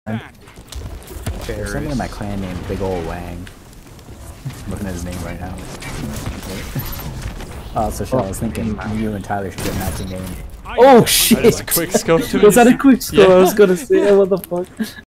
There's someone in my clan named Big Ol' Wang. I'm looking at his name right now. So I was thinking you and Tyler should get matching name. Oh shit! Quickscope. Was that a quickscope? Yeah. I was gonna say, what the fuck?